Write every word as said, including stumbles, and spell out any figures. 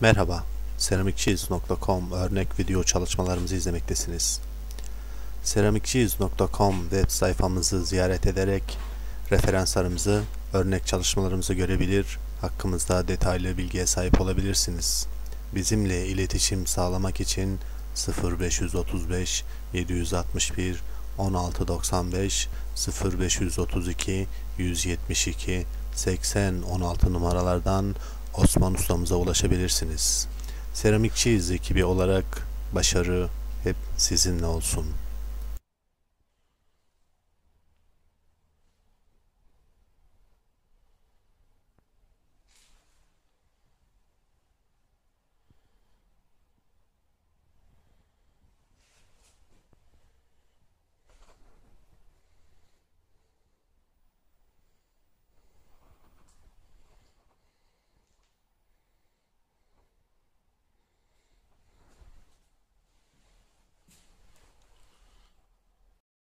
Merhaba, seramikçiyiz nokta com örnek video çalışmalarımızı izlemektesiniz. seramikçiyiz nokta com web sayfamızı ziyaret ederek referanslarımızı, örnek çalışmalarımızı görebilir, hakkımızda detaylı bilgiye sahip olabilirsiniz. Bizimle iletişim sağlamak için sıfır beş otuz beş yedi altı bir on altı doksan beş sıfır beş otuz iki yüz yetmiş iki seksen on altı numaralardan Osman Ustamıza ulaşabilirsiniz. Seramikçiyiz ekibi olarak başarı hep sizinle olsun.